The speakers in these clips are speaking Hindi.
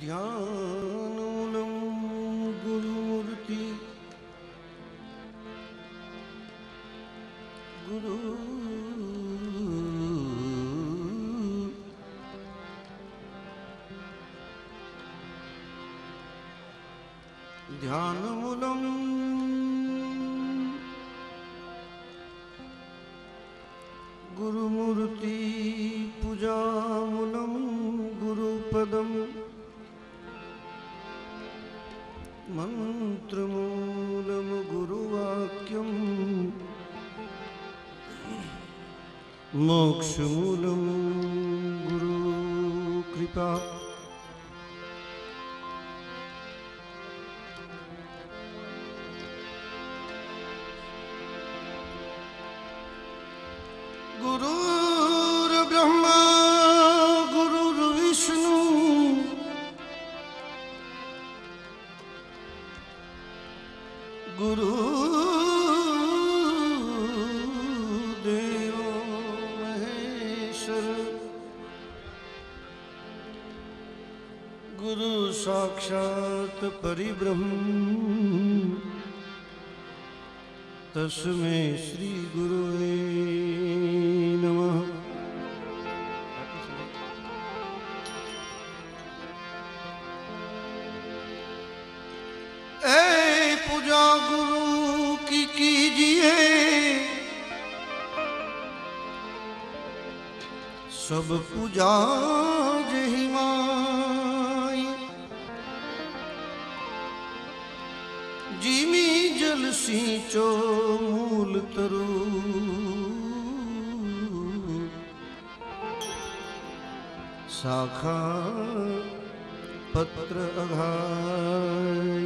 ध्यानमूलं गुरुमूर्ति गुरु ध्यानमूलं गुरुमूर्ति पूजामूलं गुरुपदम् मंत्रमूलं गुरुवाक्यं मोक्षमूलं गुरुकृपा गुरुर्ब्रह्मा गुरुर्विष्णु गुरुदेवो महेश्वर गुरु साक्षात् परिब्रह्म तस्मै श्री गुरुवे नमः। पूजा गुरु की कीजिए सब पूजा जहि माई जिमी जल सींचो मूल तरु शाखा पत्र अघाई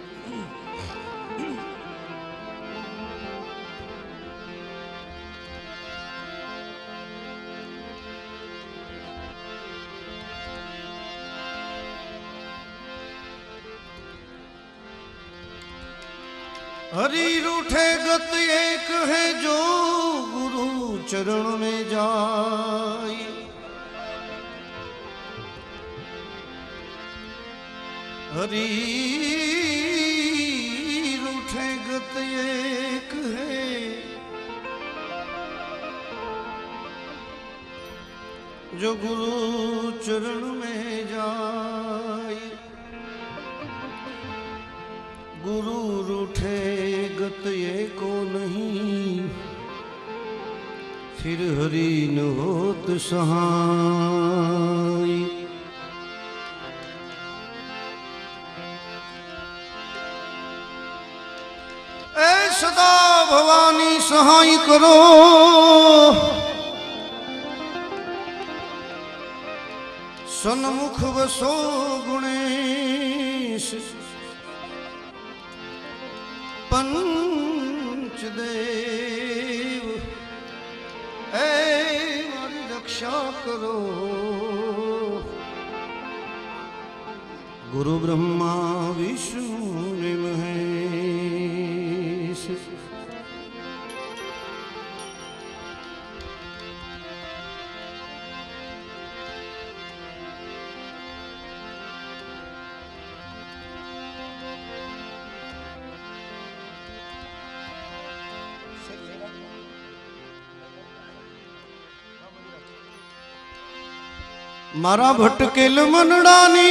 हरि रूठे गत एक है जो गुरु चरण में जाई हरि रूठे गत एक है जो गुरु चरण में जाई गुरु रूठे गत ये को नहीं फिर हरि न होत सहाय। ऐ सदा भवानी सहाय करो सन्मुख बसो गुणेश पंचदेव ऐ मारी रक्षा करो गुरु ब्रह्मा विष्णु ने महेश। मारा भटकेल मनडानी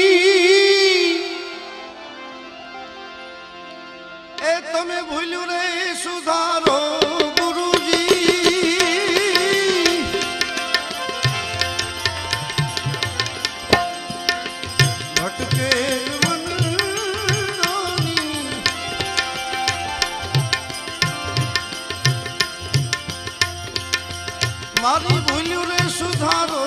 ए तमे भूल्यू रे सुधारो गुरुजी भटकेल मनडानी मारी भूल्यू रे सुधारो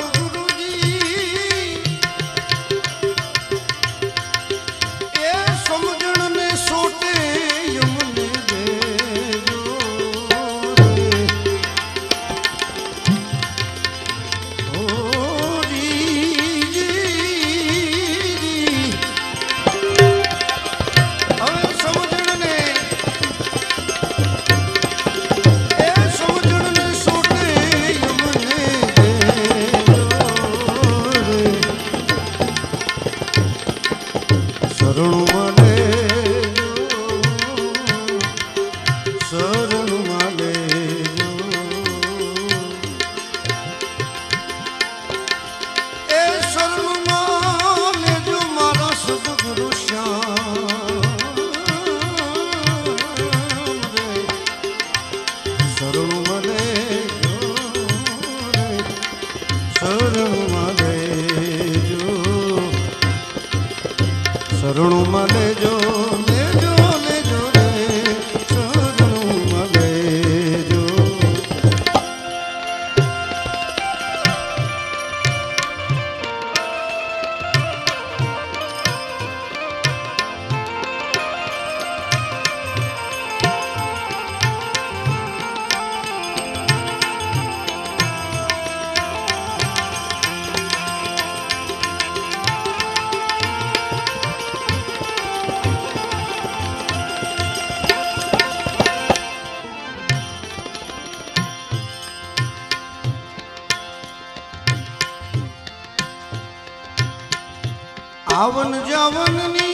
आवन जावननी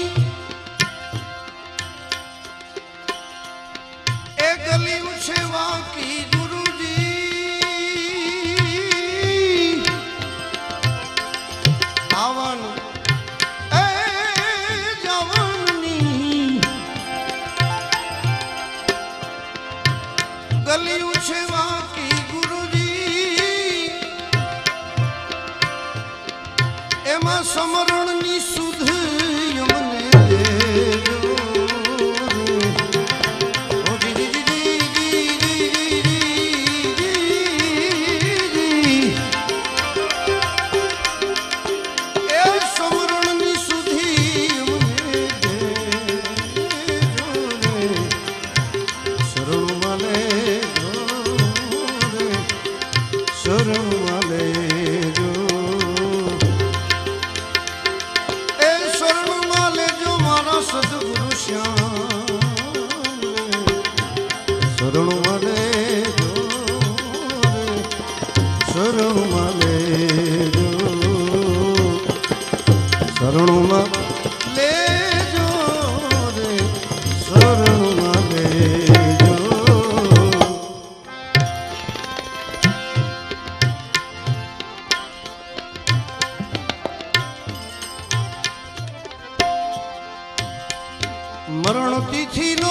ए गली उछेवा की गुरुजी आवन ए जावननी गली उछेवा की गुरुजी एमा समरणनी सुध यमने देजो मरण तिथि नो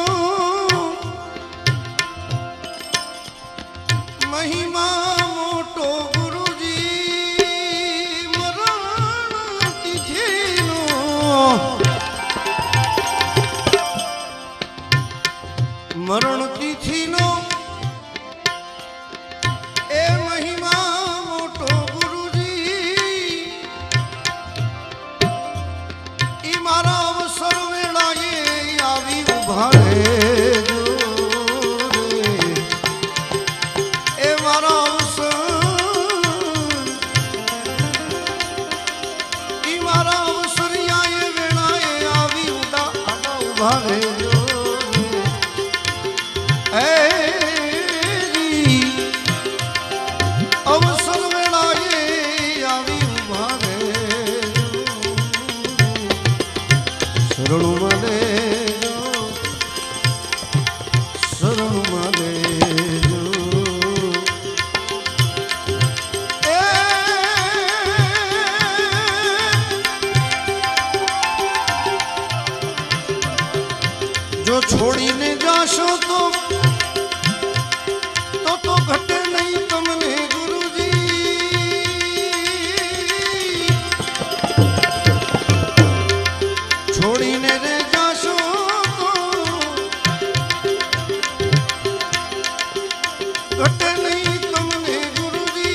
महिमा मोटो गुरुजी मरण तिथि नो मरण तिथि नो ए महिमा मोटो गुरुजी ई मारा अवसर भारे जो ए मारा ई मारा अवसरिया ये वेणाए आवी उड़ा आड़ा उभारे जो ए अवसर वेणाए आवी उभारे शरणु मले जो छोड़ीने जाशो तो घटे नहीं तमने गुरुजी छोड़ीने रे जाशो तो घटे नहीं तमने गुरुजी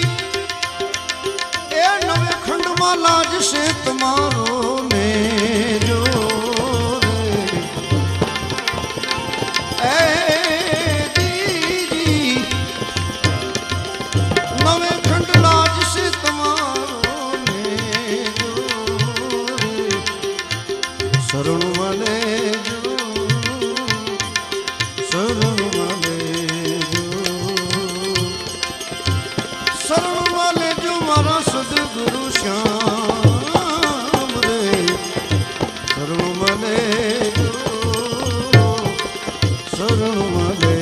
ए नवे खंड में लाज से तुम्हारो ने जो गुरु श्याम रे शरणु मले शरणु मले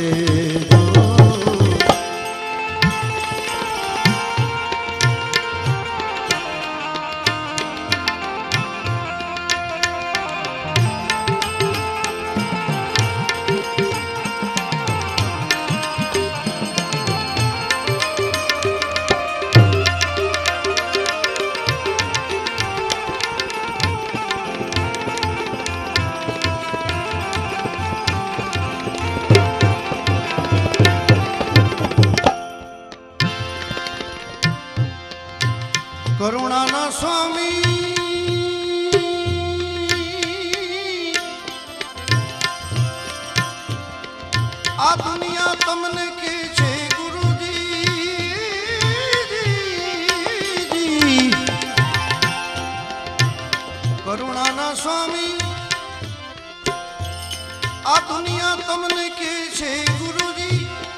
करुणाना स्वामी आ दुनिया तमने के छे गुरुजी करुणाना स्वामी आ दुनिया तमने के छे गुरुजी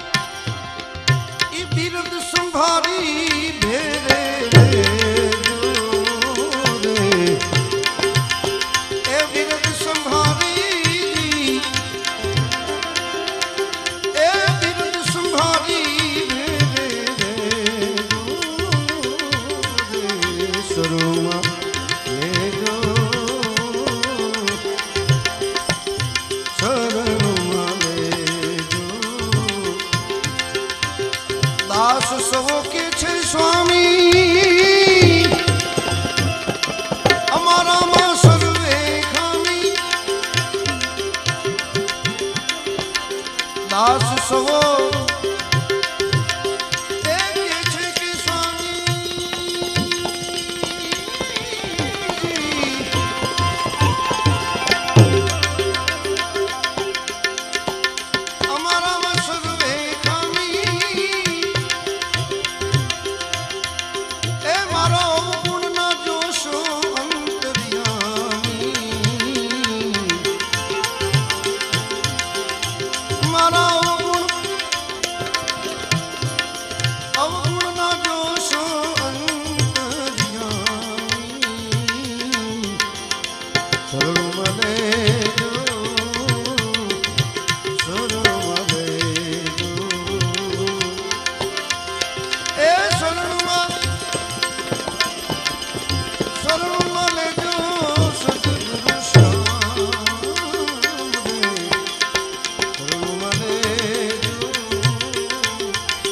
ई बिरद संभारी भेरे दास सवो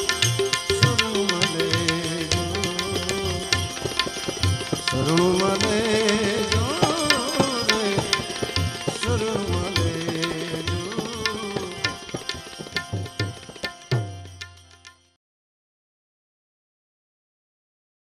शरणु मने